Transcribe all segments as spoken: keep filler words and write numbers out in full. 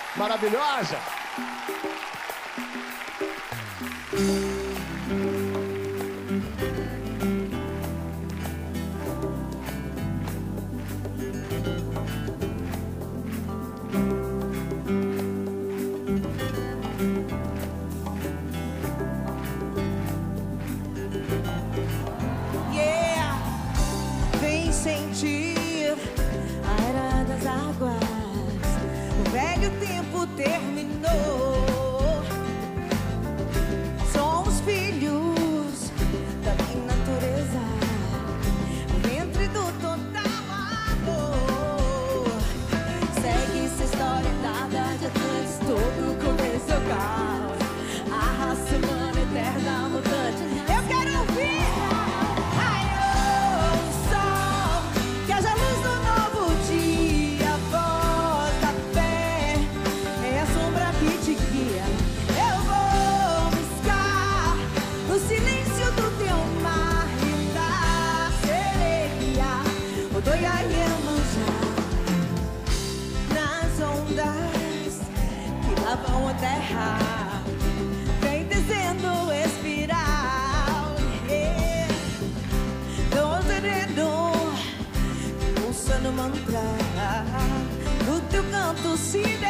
maravilhosa. Sentir a era das águas, o velho tempo terminou. Somos filhos da minha natureza, o ventre do total amor. Segue essa história dada de Atlantis, todo começo é o caos, a raça humana eterna mutante. Eu quero ouvir. Vão a terra, vem descendo espiral. Yeah. Tô querendo pulsando mantra no teu canto sideral.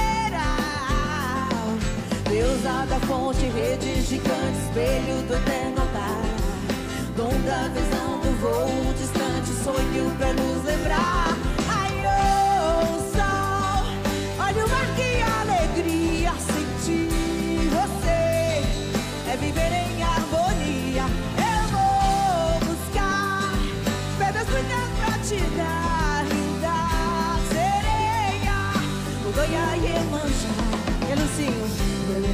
Deusa da fonte, rede gigante, espelho do eterno altar, dom da visão do voo distante, sonho pra nos lembrar. Ai, oh, sol, olha o mar que alegria, sentir você é viver em harmonia. Eu vou buscar pedras brilhantes pra te dar, linda sereia, o Goiás e Iemanjá. E Lucinho.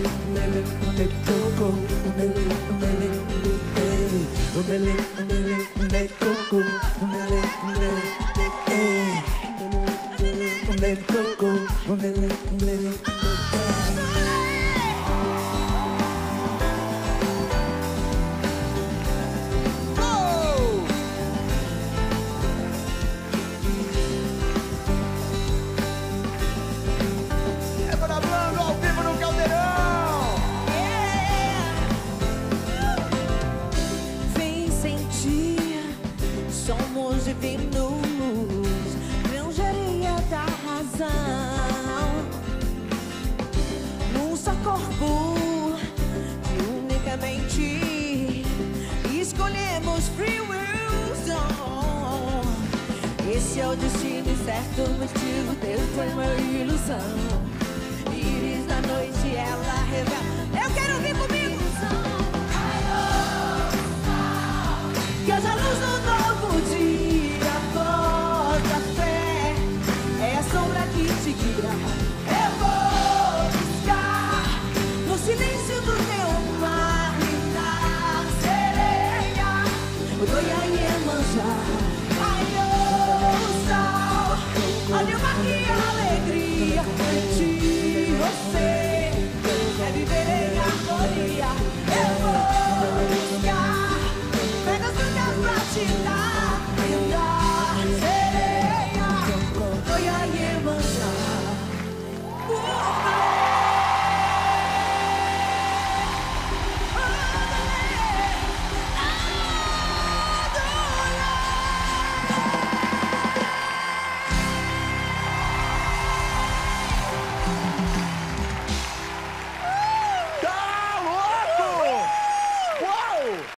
Divinos, grão-engenharia da razão, num só corpo que unicamente escolhemos free will zone. Esse é o destino certo, mas tio, teu foi uma ilusão.